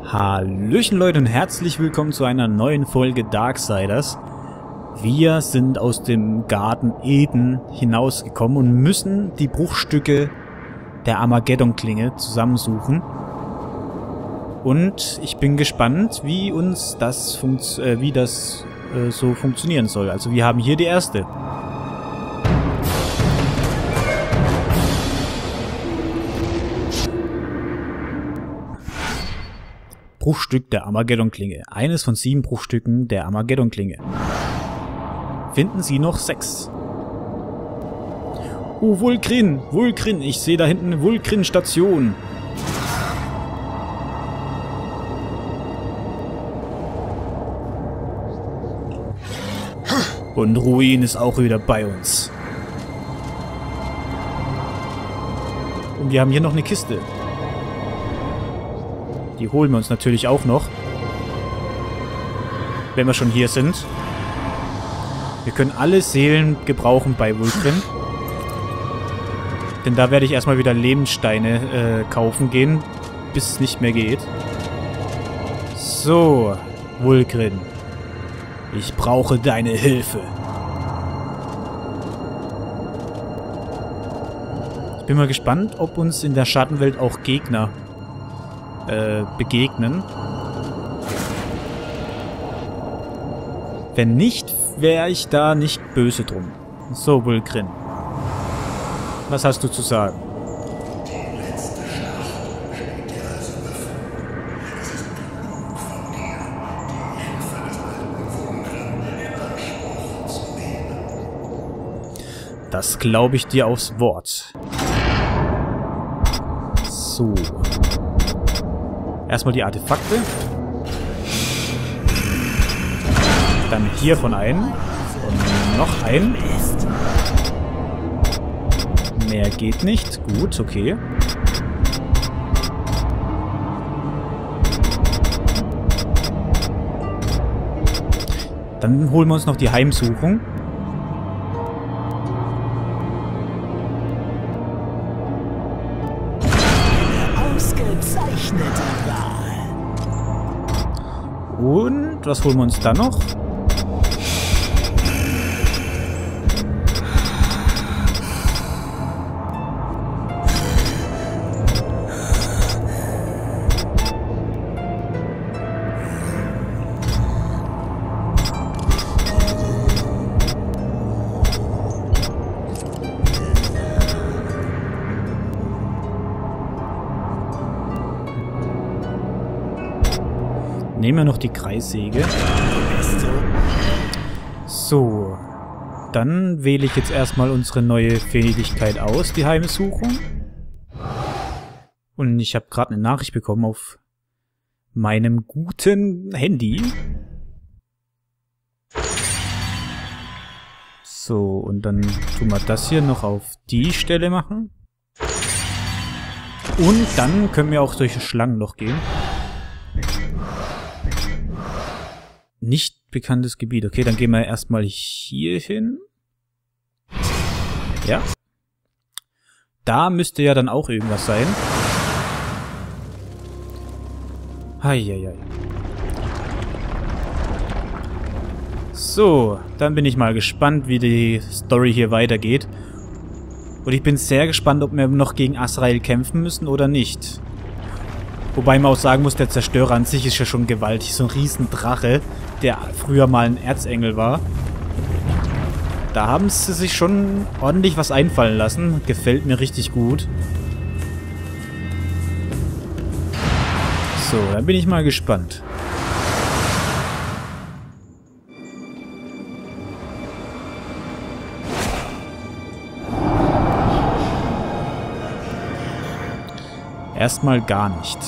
Hallöchen Leute und herzlich willkommen zu einer neuen Folge Darksiders. Wir sind aus dem Garten Eden hinausgekommen und müssen die Bruchstücke der Armageddon-Klinge zusammensuchen. Und ich bin gespannt, wie uns das so funktionieren soll. Also wir haben hier die erste. Bruchstück der Armageddon-Klinge. Eines von 7 Bruchstücken der Armageddon-Klinge. Finden Sie noch 6. Oh, Vulkrin! Vulkrin! Ich sehe da hinten eine Vulkrin-Station. Und Ruin ist auch wieder bei uns. Und wir haben hier noch eine Kiste. Die holen wir uns natürlich auch noch. Wenn wir schon hier sind. Wir können alle Seelen gebrauchen bei Vulkrin. Denn da werde ich erstmal wieder Lebenssteine kaufen gehen. Bis es nicht mehr geht. So, Vulkrin. Ich brauche deine Hilfe. Ich bin mal gespannt, ob uns in der Schattenwelt auch Gegner begegnen. Wenn nicht, wäre ich da nicht böse drum. So, Vulkrin. Was hast du zu sagen? Das glaube ich dir aufs Wort. So. Erstmal die Artefakte. Dann hiervon einen. Und noch einen. Mehr geht nicht. Gut, okay. Dann holen wir uns noch die Heimsuchung. Und was holen wir uns da noch? Nehmen wir noch die Kreissäge. So. Dann wähle ich jetzt erstmal unsere neue Fähigkeit aus, die Heimsuchung. Und ich habe gerade eine Nachricht bekommen auf meinem guten Handy. So, und dann tun wir das hier noch auf die Stelle machen. Und dann können wir auch durch das Schlangenloch gehen. Nicht bekanntes Gebiet. Okay, dann gehen wir erstmal hier hin. Ja. Da müsste ja dann auch irgendwas sein. Heieiei. So, dann bin ich mal gespannt, wie die Story hier weitergeht. Und ich bin sehr gespannt, ob wir noch gegen Azrael kämpfen müssen oder nicht. Wobei man auch sagen muss, der Zerstörer an sich ist ja schon gewaltig. So ein Riesendrache, der früher mal ein Erzengel war. Da haben sie sich schon ordentlich was einfallen lassen. Gefällt mir richtig gut. So, dann bin ich mal gespannt. Erstmal gar nicht.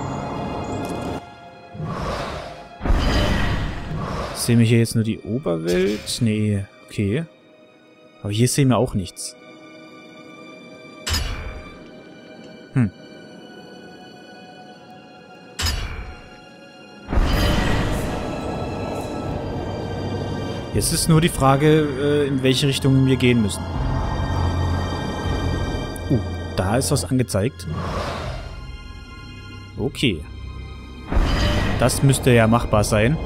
Sehen wir hier jetzt nur die Oberwelt? Nee, okay. Aber hier sehen wir auch nichts. Jetzt ist nur die Frage, in welche Richtung wir gehen müssen. Da ist was angezeigt. Okay. Das müsste ja machbar sein.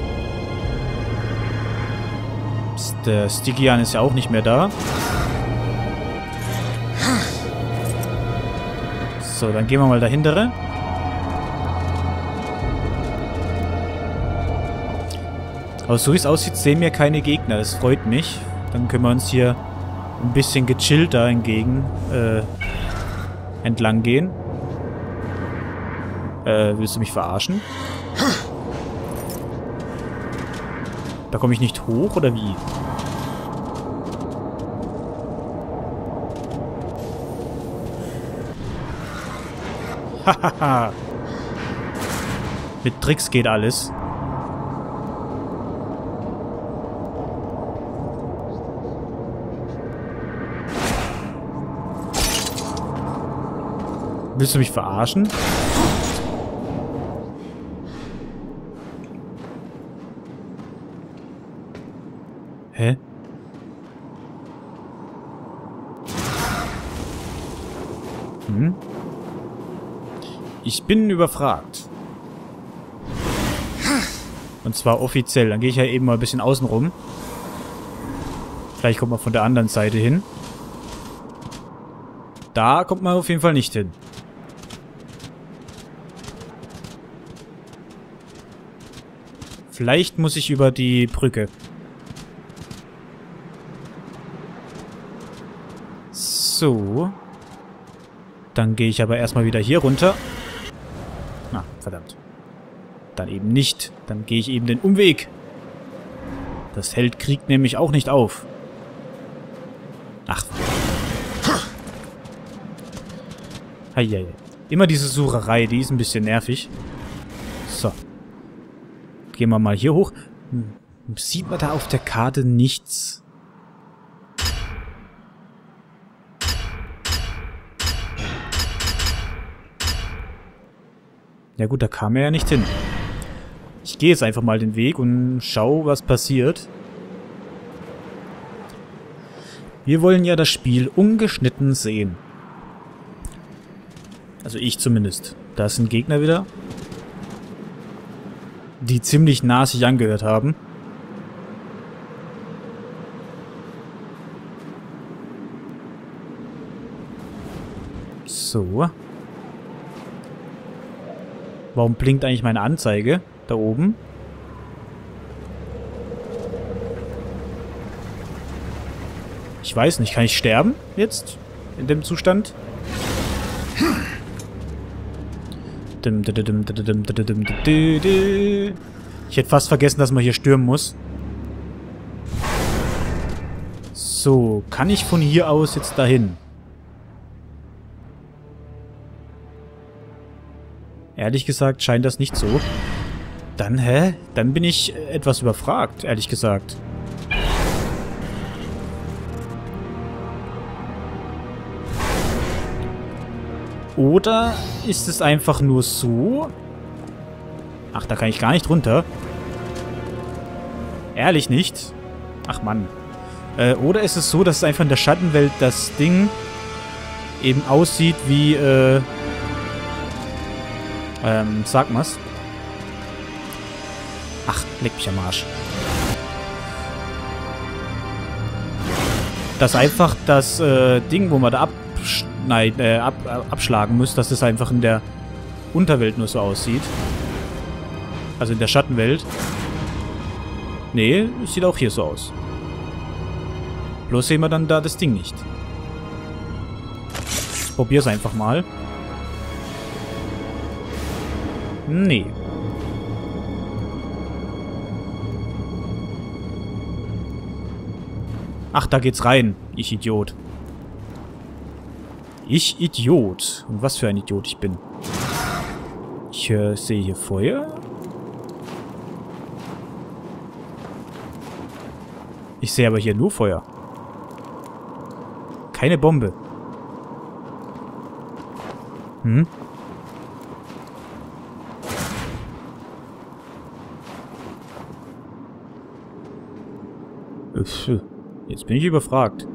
Der Stygian ist ja auch nicht mehr da. So, dann gehen wir mal dahintere. Aber so wie es aussieht, sehen wir keine Gegner. Das freut mich. Dann können wir uns hier ein bisschen gechillter entlang gehen. Willst du mich verarschen? Da komme ich nicht hoch, oder wie? Hahaha. Mit Tricks geht alles. Willst du mich verarschen? Hä? Hm? Ich bin überfragt. Und zwar offiziell. Dann gehe ich ja eben mal ein bisschen außen rum. Vielleicht kommt man von der anderen Seite hin. Da kommt man auf jeden Fall nicht hin. Vielleicht muss ich über die Brücke. So. Dann gehe ich aber erstmal wieder hier runter. Ah, verdammt. Dann eben nicht. Dann gehe ich eben den Umweg. Das Held kriegt nämlich auch nicht auf. Ach. Heieiei. Immer diese Sucherei, die ist ein bisschen nervig. So. Gehen wir mal hier hoch. Sieht man da auf der Karte nichts? Ja gut, da kam er ja nicht hin. Ich gehe jetzt einfach mal den Weg und schau, was passiert. Wir wollen ja das Spiel ungeschnitten sehen. Also ich zumindest. Da sind Gegner wieder, die ziemlich nah sich angehört haben. So. Warum blinkt eigentlich meine Anzeige da oben? Ich weiß nicht, kann ich sterben jetzt in dem Zustand? Ich hätte fast vergessen, dass man hier stürmen muss. So, kann ich von hier aus jetzt dahin? Ehrlich gesagt scheint das nicht so. Dann, hä? Dann bin ich etwas überfragt, ehrlich gesagt. Oder ist es einfach nur so? Ach, da kann ich gar nicht runter. Ehrlich nicht? Ach Mann. Oder ist es so, dass einfach in der Schattenwelt das Ding eben aussieht wie, sag mal's. Ach, leck mich am Arsch. Dass einfach das Ding, wo man da abschlagen muss, dass es einfach in der Unterwelt nur so aussieht. Also in der Schattenwelt. Nee, es sieht auch hier so aus. Bloß sehen wir dann da das Ding nicht. Ich probier's einfach mal. Nee. Ach, da geht's rein. Ich Idiot. Ich Idiot. Und was für ein Idiot ich bin. Ich sehe hier Feuer. Ich sehe aber hier nur Feuer. Keine Bombe. Hm? Jetzt bin ich überfragt.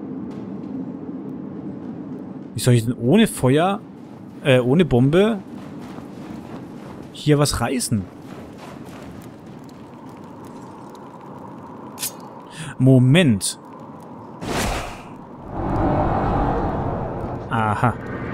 Wie soll ich denn ohne Feuer, ohne Bombe hier was reißen? Moment. Aha.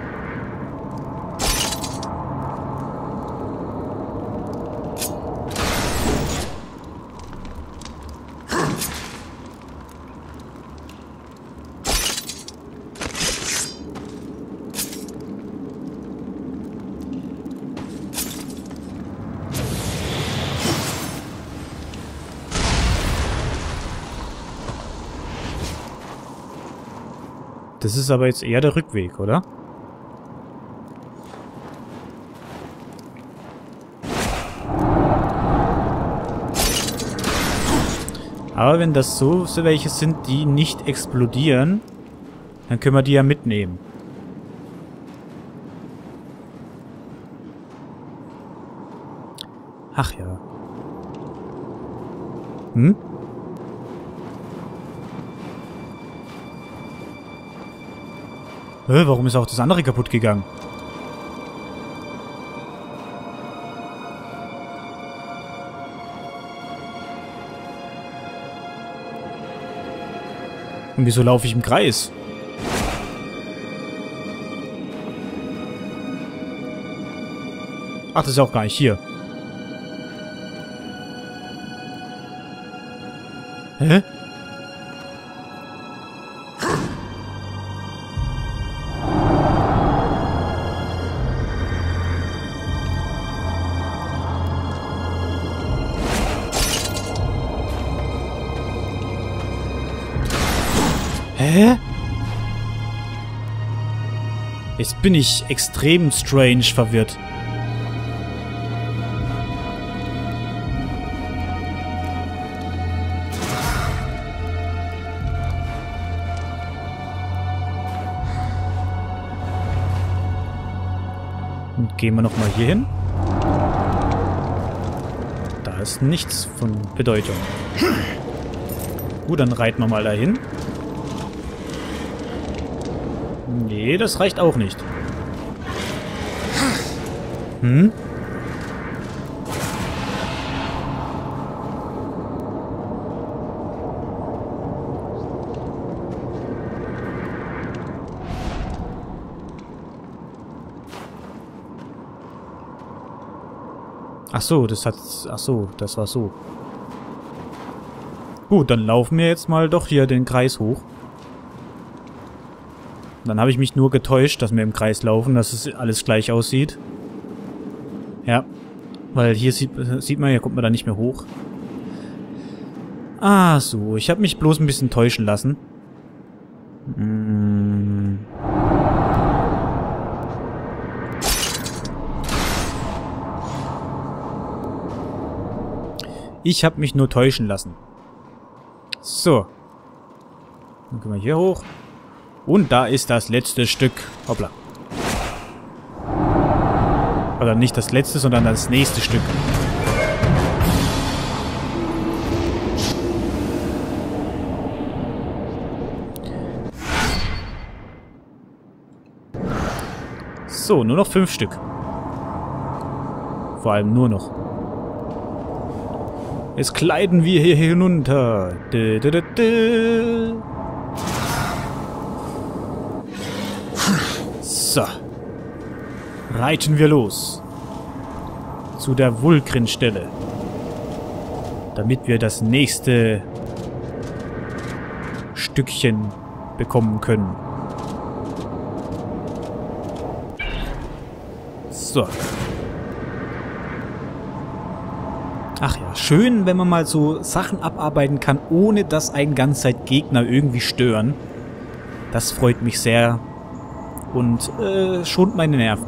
Das ist aber jetzt eher der Rückweg, oder? Aber wenn das so welche sind, die nicht explodieren, dann können wir die ja mitnehmen. Ach ja. Hm? Warum ist auch das andere kaputt gegangen? Und wieso laufe ich im Kreis? Ach, das ist auch gar nicht hier. Hä? Hä? Jetzt bin ich extrem strange verwirrt. Und gehen wir nochmal hier hin. Da ist nichts von Bedeutung. Gut, dann reiten wir mal dahin. Nee, das reicht auch nicht. Hm? Ach so, das hat... Ach so, das war so. Gut, dann laufen wir jetzt mal doch hier den Kreis hoch. Dann habe ich mich nur getäuscht, dass wir im Kreis laufen, dass es alles gleich aussieht. Ja, weil hier sieht man, hier kommt man da nicht mehr hoch. Ah, so. Ich habe mich bloß ein bisschen täuschen lassen. Ich habe mich nur täuschen lassen. So. Dann können wir hier hoch. Und da ist das letzte Stück. Hoppla. Oder nicht das letzte, sondern das nächste Stück. So, nur noch 5 Stück. Vor allem nur noch. Jetzt gleiten wir hier hinunter. So. Reiten wir los. Zu der Vulgrin-Stelle. Damit wir das nächste Stückchen bekommen können. So. Ach ja, schön, wenn man mal so Sachen abarbeiten kann, ohne dass einen ganze Zeit Gegner irgendwie stören. Das freut mich sehr. Und schont meine Nerven.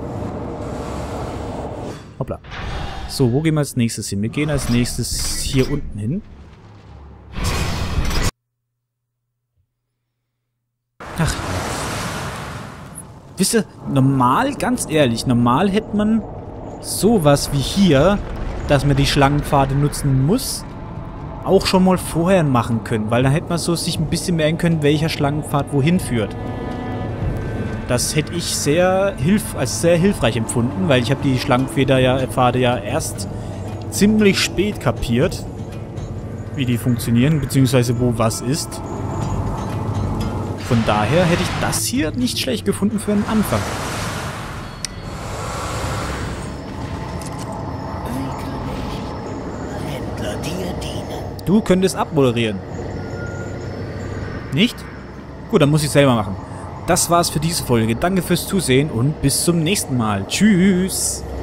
Hoppla. So, wo gehen wir als nächstes hin? Wir gehen als nächstes hier unten hin. Ach ja. Wisst ihr, normal, ganz ehrlich, normal hätte man sowas wie hier, dass man die Schlangenpfade nutzen muss, auch schon mal vorher machen können. Weil dann hätte man so sich ein bisschen merken können, welcher Schlangenpfad wohin führt. Das hätte ich als sehr hilfreich empfunden, weil ich habe die Schlangenpfade ja erst ziemlich spät kapiert. wie die funktionieren, beziehungsweise wo was ist. Von daher hätte ich das hier nicht schlecht gefunden für einen Anfang. Händler dir dienen. Du könntest abmoderieren. Nicht? Gut, dann muss ich selber machen. Das war's für diese Folge. Danke fürs Zusehen und bis zum nächsten Mal. Tschüss!